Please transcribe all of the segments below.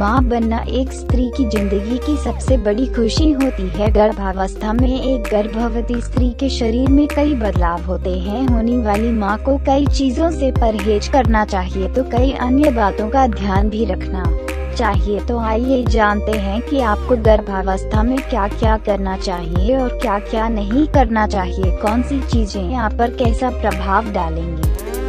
माँ बनना एक स्त्री की जिंदगी की सबसे बड़ी खुशी होती है। गर्भावस्था में एक गर्भवती स्त्री के शरीर में कई बदलाव होते हैं। होने वाली माँ को कई चीजों से परहेज करना चाहिए तो कई अन्य बातों का ध्यान भी रखना चाहिए। तो आइए जानते हैं कि आपको गर्भावस्था में क्या क्या करना चाहिए और क्या क्या नहीं करना चाहिए। कौन सी चीजें आप पर कैसा प्रभाव डालेंगी।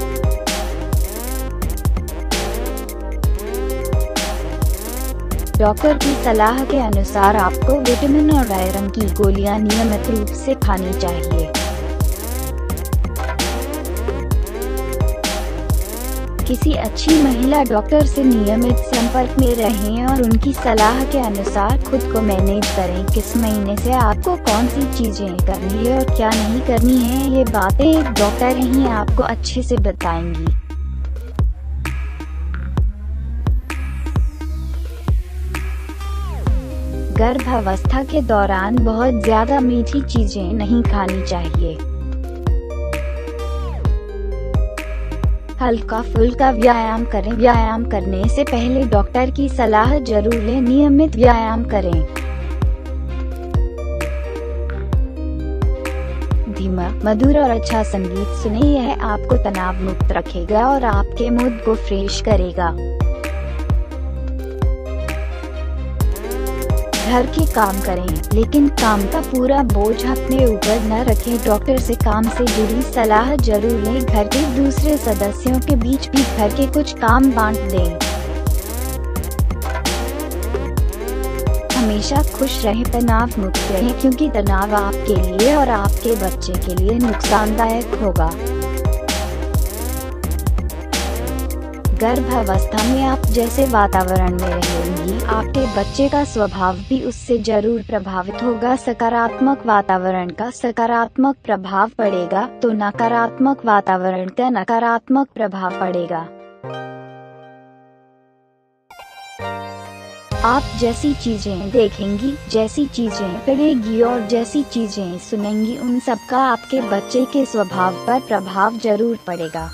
डॉक्टर की सलाह के अनुसार आपको विटामिन और आयरन की गोलियां नियमित रूप से खानी चाहिए। किसी अच्छी महिला डॉक्टर से नियमित संपर्क में रहें और उनकी सलाह के अनुसार खुद को मैनेज करें। किस महीने से आपको कौन सी चीजें करनी है और क्या नहीं करनी है, ये बातें एक डॉक्टर ही आपको अच्छे से बताएंगी। गर्भावस्था के दौरान बहुत ज्यादा मीठी चीजें नहीं खानी चाहिए। हल्का फुल्का व्यायाम करें। व्यायाम करने से पहले डॉक्टर की सलाह जरूर लें। नियमित व्यायाम करें। धीमा, मधुर और अच्छा संगीत सुनें। यह आपको तनाव मुक्त रखेगा और आपके मूड को फ्रेश करेगा। घर के काम करें, लेकिन काम का पूरा बोझ अपने ऊपर न रखें। डॉक्टर से काम से जुड़ी सलाह जरूर लें। घर के दूसरे सदस्यों के बीच भी घर के कुछ काम बांट दें। हमेशा खुश रहें, तनाव मुक्त रहें, क्योंकि तनाव आपके लिए और आपके बच्चे के लिए नुकसानदायक होगा। गर्भावस्था में आप जैसे वातावरण में रहेंगी, आपके बच्चे का स्वभाव भी उससे जरूर प्रभावित होगा। सकारात्मक वातावरण का सकारात्मक प्रभाव पड़ेगा तो नकारात्मक वातावरण का नकारात्मक प्रभाव पड़ेगा। आप जैसी चीजें देखेंगी, जैसी चीजें पढ़ेंगी और जैसी चीजें सुनेंगी, उन सब का आपके बच्चे के स्वभाव पर प्रभाव जरूर पड़ेगा।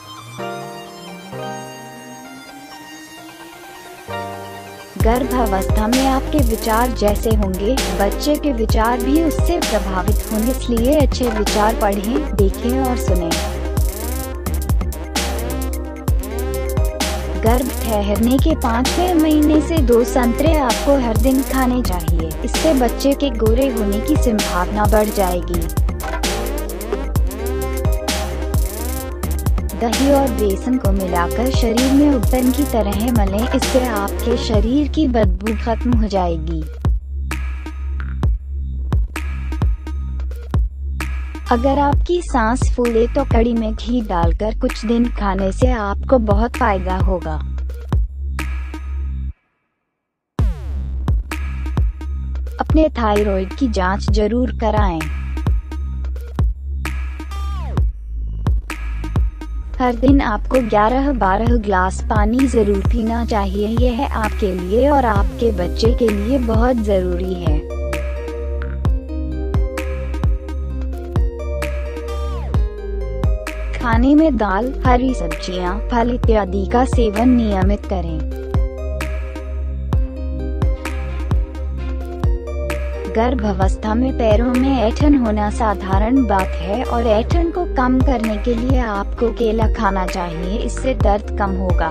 गर्भावस्था में आपके विचार जैसे होंगे, बच्चे के विचार भी उससे प्रभावित होंगे। इसलिए अच्छे विचार पढ़ें, देखें और सुनें। गर्भ ठहरने के 5वें महीने से 2 संतरे आपको हर दिन खाने चाहिए। इससे बच्चे के गोरे होने की संभावना बढ़ जाएगी। दही और बेसन को मिलाकर शरीर में उपटन की तरह मलें। इससे आपके शरीर की बदबू खत्म हो जाएगी। अगर आपकी सांस फूले तो कड़ी में घी डालकर कुछ दिन खाने से आपको बहुत फायदा होगा। अपने थायराइड की जांच जरूर कराएं। हर दिन आपको 11-12 ग्लास पानी जरूर पीना चाहिए। यह आपके लिए और आपके बच्चे के लिए बहुत जरूरी है। खाने में दाल, हरी सब्जियां, फल इत्यादि का सेवन नियमित करें। गर्भावस्था में पैरों में ऐंठन होना साधारण बात है और ऐंठन को कम करने के लिए आपको केला खाना चाहिए। इससे दर्द कम होगा।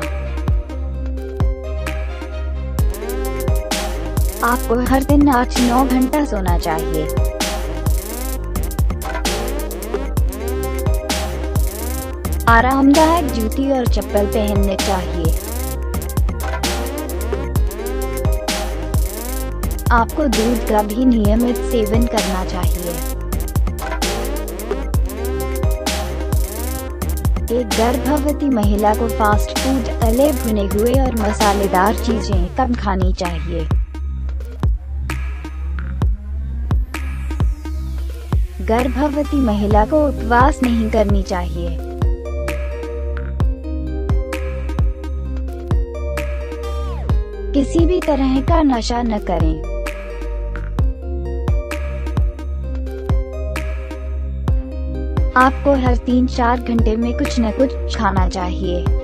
आपको हर दिन 8-9 घंटा सोना चाहिए। आरामदायक जूती और चप्पल पहनने चाहिए। आपको दूध का भी नियमित सेवन करना चाहिए। एक गर्भवती महिला को फास्ट फूड, तले भुने हुए और मसालेदार चीजें कम खानी चाहिए। गर्भवती महिला को उपवास नहीं करनी चाहिए। किसी भी तरह का नशा न करें। आपको हर 3-4 घंटे में कुछ न कुछ खाना चाहिए।